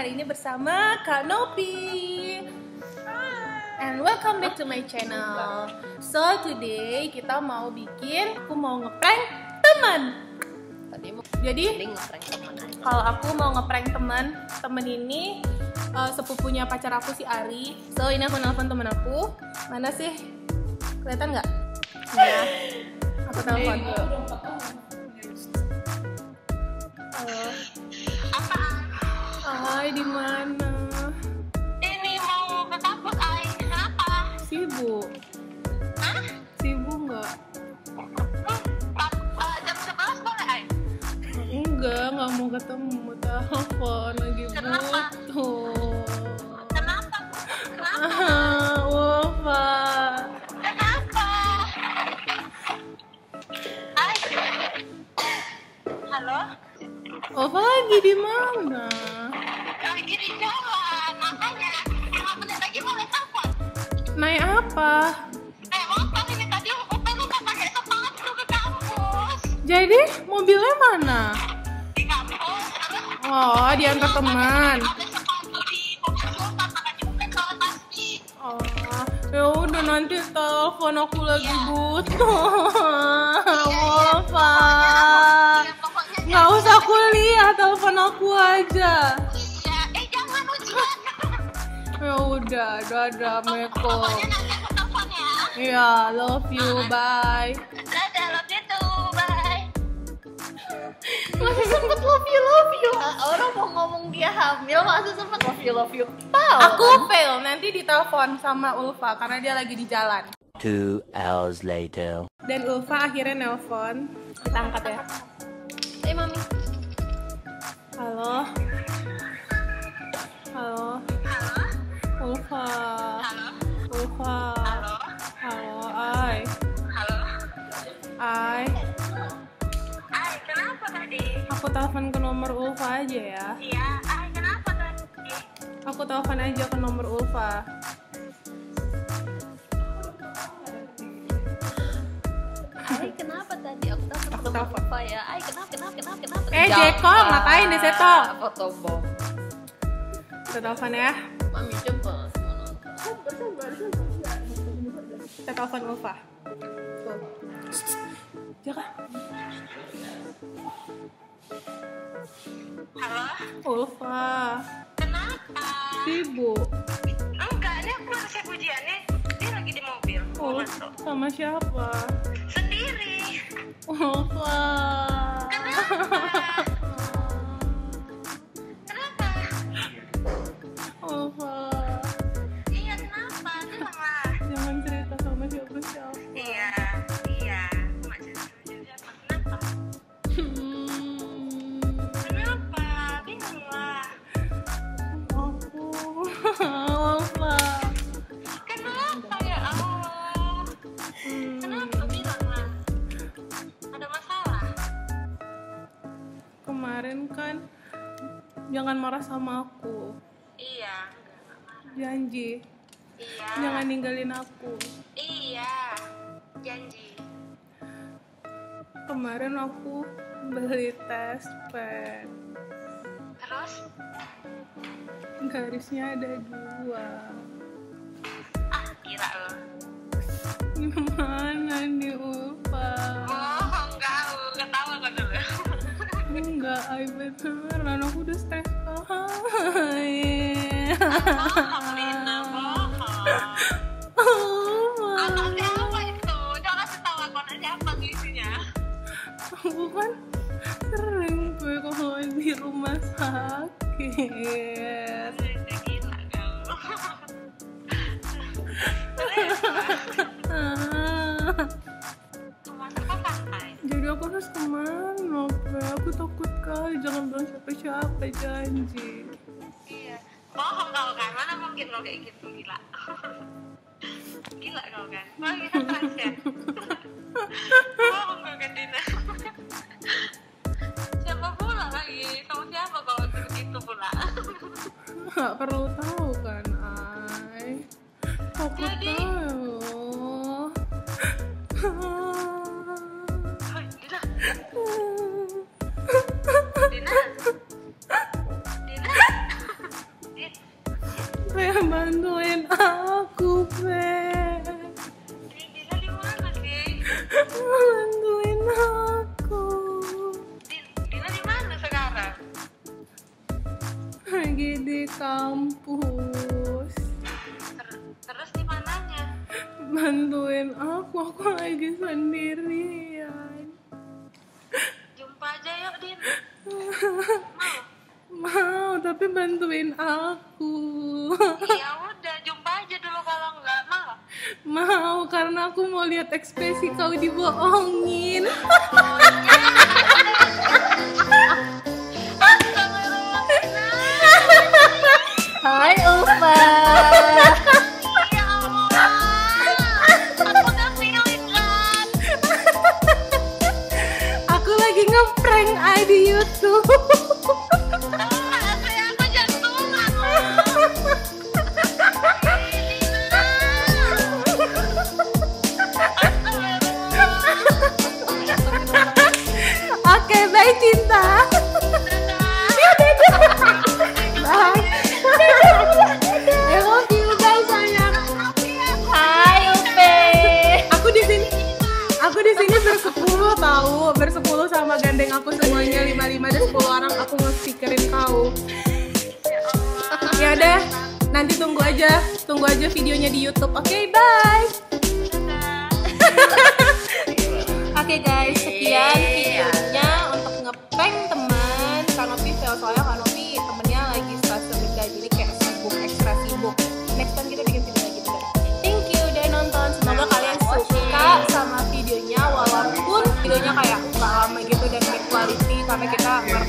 hari ini bersama Kak Nopi. And welcome back to my channel. So today kita mau aku mau ngeprank teman. Jadi kalau aku mau ngeprank teman ini sepupunya pacar aku si Ari. So ini aku nelfon temen aku. Mana sih? Kelihatan nggak? Ya, aku telepon. Hai, di mana? Ini mau ke kampus, Ai. Kenapa? Sibuk. Hah? Sibuk nggak? Jam 11 boleh, Ai? Nggak mau ketemu. Telepon lagi Kenapa? butuh. Kenapa? Wolfa. Kenapa? Ai. Halo? Wolfa lagi di mana? Lagi di jalan, makanya 5 menit lagi boleh telepon. Naik apa? Motor ini tadi Upe lupa pakai sepatu ke kampus. Jadi mobilnya mana? Di kampus, terus Oh, diantar teman. ada sepatu di mobil Sultan, makanya Upe bawa tasnya. Oh, ya udah nanti telepon aku lagi butuh. Wolfa. Ya, pokoknya Nggak usah kuliah, telepon aku aja. iya. Jangan ujian. Ya udah, dadah, Meko. Pokoknya nanti aku telepon ya. Iya, love you, bye. Dadah, love you too, bye. Masih sempet love you. Orang mau ngomong dia hamil masih sempet love you. Aku fail, nanti ditelepon sama Ulfa karena dia lagi di jalan. 2 hours later. Dan Ulfa akhirnya nelpon. Kita angkat ya. Mami. Halo. Halo? Ulfa. Halo? Ulfa. Halo? Halo, Ai. Halo? Ai. Ai, kenapa tadi? Aku telepon ke nomor Ulfa aja ya. Iya, Ai, kenapa tadi? Aku telepon aja ke nomor Ulfa. Ai kenapa tadi? Aku telepon. telepon apa ya? Ai kenapa? Jeko, ngapain di situ? Foto bom. Kita telepon ya. Mami coba. Kita telepon Ulfa. Tuh. Jaka. Halo? Ulfa. Kenapa? Sibuk. Enggak, ini aku baru siap ujiannya. Dia lagi di mobil. Mau masuk. Sama siapa? Sendiri. Ulfa. Kenapa? Ulfa. Iya, kenapa? Kenapa? Jangan cerita sama siapa. Iya. Mak cerita siapa? Kenapa? Kenapa? Bingung lah. Ulfa. Kenapa ya Allah? Kenapa bilang lah? Ada masalah? Kemarin kan jangan marah sama aku. Iya. Janji. Iya. Jangan ninggalin aku. Iya. Janji. Kemarin aku beli tes pen. Terus? Garisnya ada 2. Ah, gila lo. Gimana nih Ulfa? Oh, enggak, lo ketawa kan dulu. Enggak, Ai beneran aku udah stres. Bohong, Lina, bohong. Anak siapa itu? Jangan kasih tahu aku anak siapa isinya. Aku kan sering gue kalau di rumah sakit. Gila kau. Masuk apa, Ai? Jadi aku harus kemana? Aku takut kali, jangan bilang siapa-siapa, janji. Iya. Bohong kau kan? Mana mungkin lo kayak gitu, gila. Gila kau kan? Wah, kita stres ya. Bohong kau kan, Dina. Siapa pula lagi? Sama siapa kau gitu pula? Gak perlu tahu kan, Ai. Aku Jadi? tahu. Oh, Dina. Dina. Dina. bantuin aku lagi sendirian. Jumpa aja yuk, Din. Mau, tapi bantuin aku. Ya udah, jumpa aja dulu kalau nggak mau. Mau, karena aku mau lihat ekspresi kau dibohongin. Hai Ufa. Ya Allah, aku udah feeling kan. Aku lagi ngeprank di YouTube. Kayak aku jantungan loh. Oke, bye cinta. Bye. I love you guys sayang. Hai Ufe. Aku di sini bersepuluh tahu, bersepuluh sama gandeng aku semuanya 5 dan 10 orang aku nge-speakerin kau. Ya udah, nanti tunggu aja videonya di YouTube. Oke, bye. Oke guys, sekian videonya untuk ngeprank teman Kanopi fail, soalnya Kanopi temennya lagi stres kerja jadi kayak sibuk, ekstra sibuk. Next time kita bikin video lagi guys. Thank you udah nonton, semoga kalian suka sama videonya walaupun videonya kayak gak lama gitu dan high quality karena kita